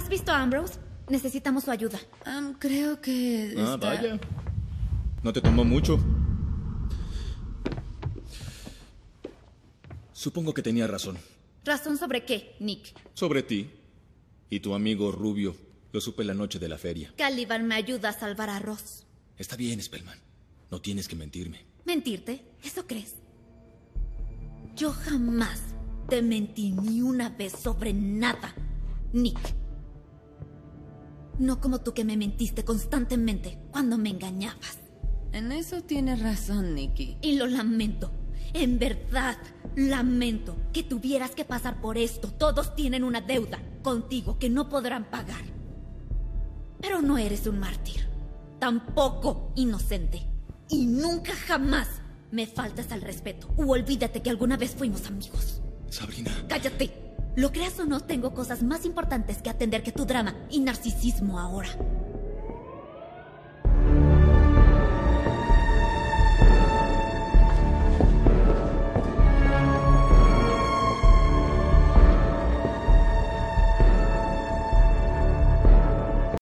¿Has visto a Ambrose? Necesitamos su ayuda. Creo que vaya. No te tomó mucho. Supongo que tenía razón. ¿Razón sobre qué, Nick? Sobre ti y tu amigo Rubio. Lo supe la noche de la feria. Caliban me ayuda a salvar a Ross. Está bien, Spellman. No tienes que mentirme. ¿Mentirte? ¿Eso crees? Yo jamás te mentí ni una vez sobre nada, Nick. No como tú que me mentiste constantemente cuando me engañabas. En eso tienes razón, Nikki. Y lo lamento. En verdad, lamento que tuvieras que pasar por esto. Todos tienen una deuda contigo que no podrán pagar. Pero no eres un mártir. Tampoco inocente. Y nunca jamás me faltas al respeto. O olvídate que alguna vez fuimos amigos. Sabrina. ¡Cállate! Lo creas o no, tengo cosas más importantes que atender que tu drama y narcisismo ahora.